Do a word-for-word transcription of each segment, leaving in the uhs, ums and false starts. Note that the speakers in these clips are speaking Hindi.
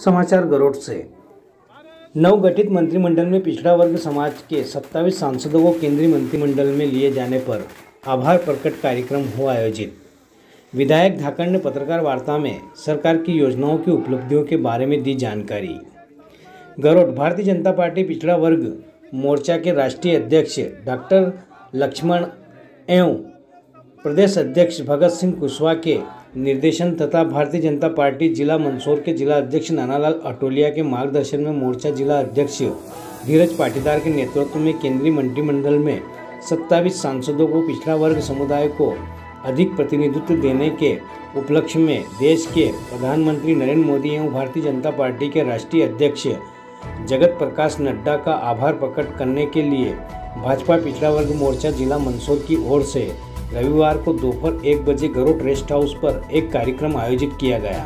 समाचार गरोट से। नवगठित मंत्रिमंडल में पिछड़ा वर्ग समाज के सत्ताईस सांसदों को केंद्रीय मंत्रिमंडल में लिए जाने पर आभार प्रकट कार्यक्रम हुआ आयोजित। विधायक धाकड़ ने पत्रकार वार्ता में सरकार की योजनाओं की उपलब्धियों के बारे में दी जानकारी। गरोट भारतीय जनता पार्टी पिछड़ा वर्ग मोर्चा के राष्ट्रीय अध्यक्ष डॉक्टर लक्ष्मण एवं प्रदेश अध्यक्ष भगत सिंह कुशवाहा के निर्देशन तथा भारतीय जनता पार्टी जिला मंदसौर के जिला अध्यक्ष नानालाल अटोलिया के मार्गदर्शन में मोर्चा जिला अध्यक्ष धीरज पाटीदार के नेतृत्व में केंद्रीय मंत्रिमंडल में सत्ताईस सांसदों को पिछड़ा वर्ग समुदाय को अधिक प्रतिनिधित्व देने के उपलक्ष्य में देश के प्रधानमंत्री नरेंद्र मोदी एवं भारतीय जनता पार्टी के राष्ट्रीय अध्यक्ष जगत प्रकाश नड्डा का आभार प्रकट करने के लिए भाजपा पिछड़ा वर्ग मोर्चा जिला मंदसौर की ओर से रविवार को दोपहर एक बजे गरोट रेस्ट हाउस पर एक कार्यक्रम आयोजित किया गया।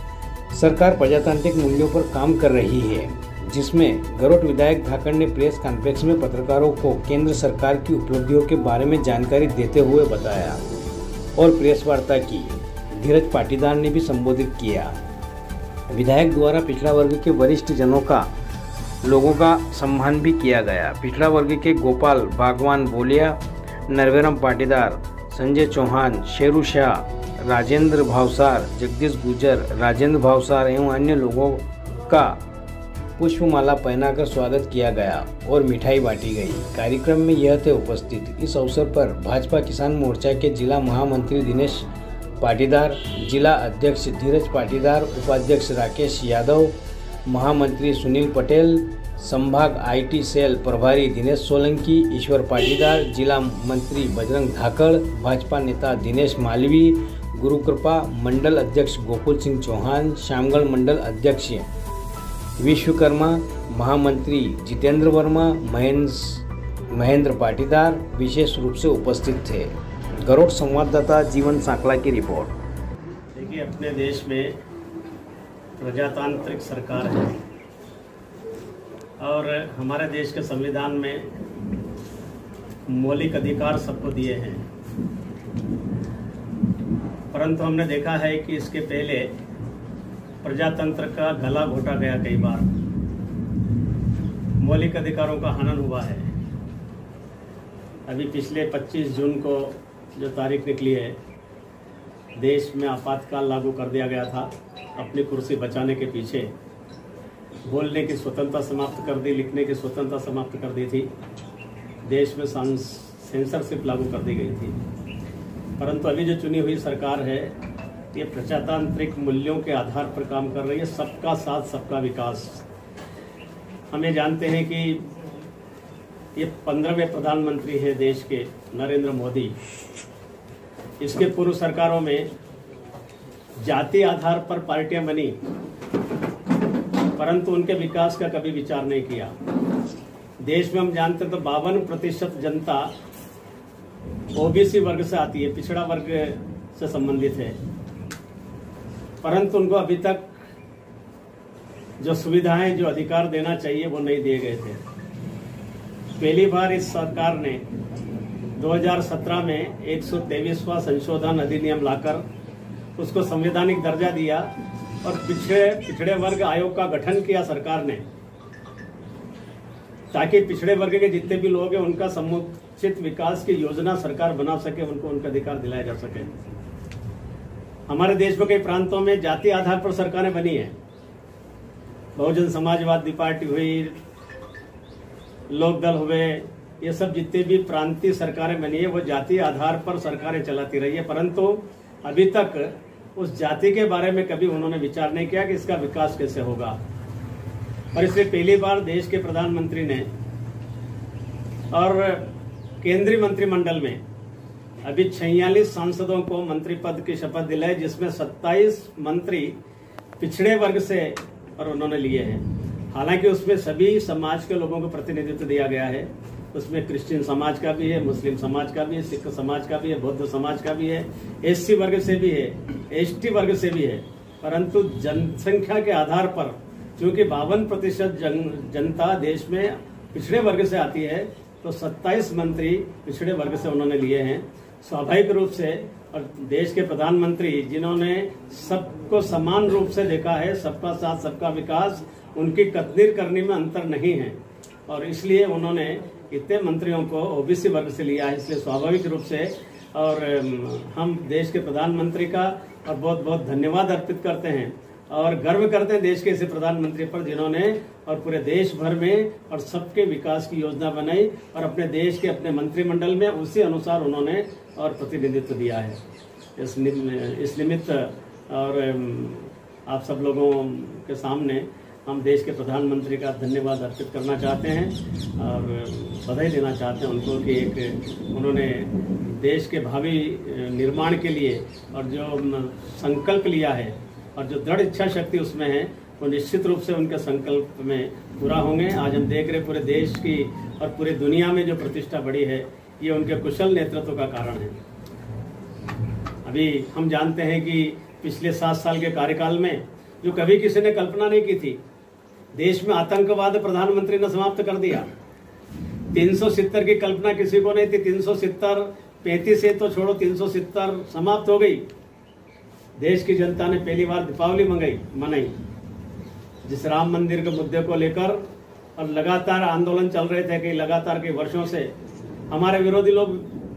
सरकार प्रजातांत्रिक मूल्यों पर काम कर रही है, जिसमें गरोट विधायक धाकड़ ने प्रेस कॉन्फ्रेंस में पत्रकारों को केंद्र सरकार की उपलब्धियों के बारे में जानकारी देते हुए बताया और प्रेस वार्ता की। धीरज पाटीदार ने भी संबोधित किया। विधायक द्वारा पिछड़ा वर्ग के वरिष्ठ जनों का लोगों का सम्मान भी किया गया। पिछड़ा वर्ग के गोपाल बागवान बोलिया, नरवेरम पाटीदार, संजय चौहान, शेरू शाह, राजेंद्र भावसार, जगदीश गुजर, राजेंद्र भावसार एवं अन्य लोगों का पुष्पमाला पहनाकर स्वागत किया गया और मिठाई बांटी गई। कार्यक्रम में यह थे उपस्थित। इस अवसर पर भाजपा किसान मोर्चा के जिला महामंत्री दिनेश पाटीदार, जिला अध्यक्ष धीरज पाटीदार, उपाध्यक्ष राकेश यादव, महामंत्री सुनील पटेल, संभाग आईटी सेल प्रभारी दिनेश सोलंकी, ईश्वर पाटीदार, जिला मंत्री बजरंग धाकड़, भाजपा नेता दिनेश मालवी, गुरुकृपा मंडल अध्यक्ष गोकुल सिंह चौहान, श्यामगढ़ मंडल अध्यक्ष विश्वकर्मा, महामंत्री जितेंद्र वर्मा, महेंद्र महेंद्र पाटीदार विशेष रूप से उपस्थित थे। गरोट संवाददाता जीवन सांकला की रिपोर्ट। देखिए, अपने देश में प्रजातांत्रिक सरकार है और हमारे देश के संविधान में मौलिक अधिकार सबको दिए हैं, परंतु हमने देखा है कि इसके पहले प्रजातंत्र का गला घोटा गया कई बार। मौलिक अधिकारों का हनन हुआ है। अभी पिछले पच्चीस जून को जो तारीख निकली है, देश में आपातकाल लागू कर दिया गया था। अपनी कुर्सी बचाने के पीछे बोलने की स्वतंत्रता समाप्त कर दी, लिखने की स्वतंत्रता समाप्त कर दी थी, देश में सेंसरशिप लागू कर दी गई थी। परंतु अभी जो चुनी हुई सरकार है, ये प्रजातांत्रिक मूल्यों के आधार पर काम कर रही है। सबका साथ, सबका विकास। हम ये जानते हैं कि ये पंद्रहवें प्रधानमंत्री है देश के, नरेंद्र मोदी। इसके पूर्व सरकारों में जाति आधार पर पार्टियां बनी, परंतु उनके विकास का कभी विचार नहीं किया। देश में हम जानते हैं तो बावन प्रतिशत जनता ओबीसी वर्ग से आती है, पिछड़ा वर्ग से संबंधित है, परंतु उनको अभी तक जो सुविधाएं, जो अधिकार देना चाहिए वो नहीं दिए गए थे। पहली बार इस सरकार ने दो हज़ार सत्रह में एक सौ तेईसवां संशोधन अधिनियम लाकर उसको संवैधानिक दर्जा दिया और पिछड़े पिछड़े वर्ग आयोग का गठन किया सरकार ने, ताकि पिछड़े वर्ग के जितने भी लोग हैं उनका समुचित विकास की योजना सरकार बना सके, उनको उनका अधिकार दिलाया जा सके। हमारे देश में कई प्रांतों में जाति आधार पर सरकारें बनी है। बहुजन समाजवादी पार्टी हुई, लोकदल हुए, ये सब जितने भी प्रांतीय सरकारें बनी है वो जाति आधार पर सरकारें चलाती रही है, परंतु अभी तक उस जाति के बारे में कभी उन्होंने विचार नहीं किया कि इसका विकास कैसे होगा। और इसलिए पहली बार देश के प्रधानमंत्री ने और केंद्रीय मंत्रिमंडल में अभी छियालीस सांसदों को मंत्री पद की शपथ दिलाई, जिसमें सत्ताईस मंत्री पिछड़े वर्ग से और उन्होंने लिए हैं। हालांकि उसमें सभी समाज के लोगों को प्रतिनिधित्व दिया गया है। उसमें क्रिश्चियन समाज का भी है, मुस्लिम समाज का भी है, सिख समाज का भी है, बौद्ध समाज का भी है, एससी वर्ग से भी है, एसटी वर्ग से भी है। परंतु जनसंख्या के आधार पर क्योंकि बावन प्रतिशत जनता देश में पिछड़े वर्ग से आती है, तो सत्ताईस मंत्री पिछड़े वर्ग से उन्होंने लिए हैं। स्वाभाविक रूप से और देश के प्रधानमंत्री जिन्होंने सबको समान रूप से देखा है, सबका साथ सबका विकास, उनकी तकदीर करने में अंतर नहीं है और इसलिए उन्होंने इतने मंत्रियों को ओबीसी वर्ग से लिया है। इसलिए स्वाभाविक रूप से और हम देश के प्रधानमंत्री का और बहुत बहुत धन्यवाद अर्पित करते हैं और गर्व करते हैं देश के ऐसे प्रधानमंत्री पर जिन्होंने और पूरे देश भर में और सबके विकास की योजना बनाई और अपने देश के अपने मंत्रिमंडल में उसी अनुसार उन्होंने और प्रतिनिधित्व दिया है। इस इस निमित्त और आप सब लोगों के सामने हम देश के प्रधानमंत्री का धन्यवाद अर्पित करना चाहते हैं और बधाई देना चाहते हैं उनको कि एक उन्होंने देश के भावी निर्माण के लिए और जो संकल्प लिया है और जो दृढ़ इच्छा शक्ति उसमें है वो निश्चित रूप से उनके संकल्प में पूरा होंगे। आज हम देख रहे पूरे देश की और पूरी दुनिया में जो प्रतिष्ठा बढ़ी है ये उनके कुशल नेतृत्व का कारण है। अभी हम जानते हैं कि पिछले सात साल के कार्यकाल में जो कभी किसी ने कल्पना नहीं की थी, देश में आतंकवाद प्रधानमंत्री ने समाप्त कर दिया। तीन सौ सितर की कल्पना किसी को नहीं थी। तीन सौ सितर पैंतीस से तो छोड़ो, तीन सौ सितर समाप्त हो गई। देश की जनता ने पहली बार दीपावली मंगाई मनाई जिस राम मंदिर के मुद्दे को लेकर और लगातार आंदोलन चल रहे थे कि लगातार के वर्षों से हमारे विरोधी लोग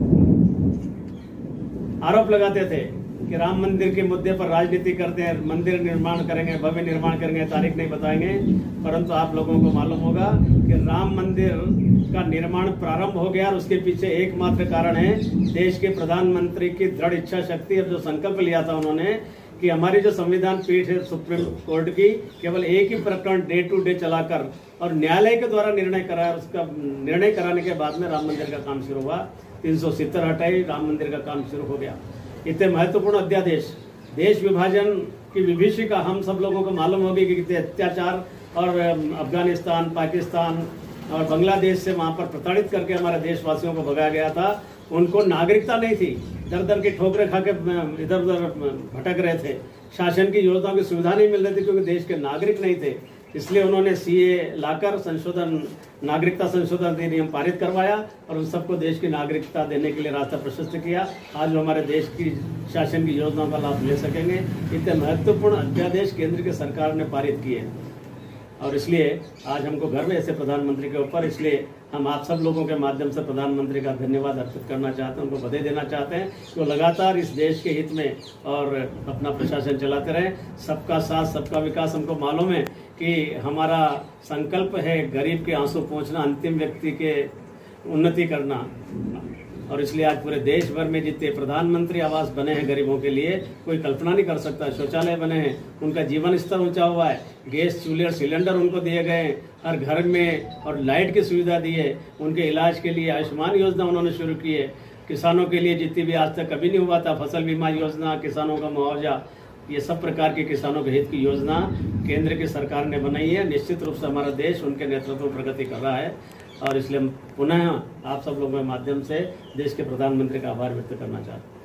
आरोप लगाते थे कि राम मंदिर के मुद्दे पर राजनीति करते हैं, मंदिर निर्माण करेंगे, भव्य निर्माण करेंगे, तारीख नहीं बताएंगे। परंतु आप लोगों को मालूम होगा कि राम मंदिर का निर्माण प्रारंभ हो गया और उसके पीछे एकमात्र कारण है देश के प्रधानमंत्री की दृढ़ इच्छा शक्ति और जो संकल्प लिया था उन्होंने कि हमारी जो संविधान पीठ है सुप्रीम कोर्ट की, केवल एक ही प्रकरण डे टू डे चलाकर और न्यायालय के द्वारा निर्णय कराया, उसका निर्णय कराने के बाद में राम मंदिर का काम शुरू हुआ। तीन सौ सितर हटाई, राम मंदिर का काम शुरू हो गया। इतने महत्वपूर्ण अध्यादेश, देश विभाजन की विभीषिका हम सब लोगों को मालूम होगी कि कितने अत्याचार और अफगानिस्तान, पाकिस्तान और बांग्लादेश से वहां पर प्रताड़ित करके हमारे देशवासियों को भगाया गया था। उनको नागरिकता नहीं थी, दर दर की ठोकरें खा के इधर उधर भटक रहे थे, शासन की योजनाओं की सुविधा नहीं मिल रही थी क्योंकि देश के नागरिक नहीं थे। इसलिए उन्होंने सीए लाकर संशोधन, नागरिकता संशोधन अधिनियम पारित करवाया और उन सबको देश की नागरिकता देने के लिए रास्ता प्रशस्त किया। आज वो हमारे देश की शासन की योजनाओं का लाभ ले सकेंगे। इतने महत्वपूर्ण अध्यादेश केंद्र की सरकार ने पारित किए और इसलिए आज हमको गर्व है ऐसे प्रधानमंत्री के ऊपर। इसलिए हम आप सब लोगों के माध्यम से प्रधानमंत्री का धन्यवाद अर्पित करना चाहते हैं, उनको बधाई देना चाहते हैं कि वो लगातार इस देश के हित में और अपना प्रशासन चलाते रहे। सबका साथ सबका विकास, हमको मालूम है कि हमारा संकल्प है गरीब के आंसू पहुंचना, अंतिम व्यक्ति के उन्नति करना और इसलिए आज पूरे देश भर में जितने प्रधानमंत्री आवास बने हैं गरीबों के लिए कोई कल्पना नहीं कर सकता। शौचालय बने हैं, उनका जीवन स्तर ऊंचा हुआ है, गैस चूल्हे और सिलेंडर उनको दिए गए हैं हर घर में और लाइट की सुविधा दी है। उनके इलाज के लिए आयुष्मान योजना उन्होंने शुरू की है। किसानों के लिए जितनी भी आज तक कभी नहीं हुआ था, फसल बीमा योजना, किसानों का मुआवजा, ये सब प्रकार की किसानों के हित की योजना केंद्र की सरकार ने बनाई है। निश्चित रूप से हमारा देश उनके नेतृत्व में प्रगति कर रहा है और इसलिए हम पुनः आप सब लोगों के माध्यम से देश के प्रधानमंत्री का आभार व्यक्त करना चाहते हैं।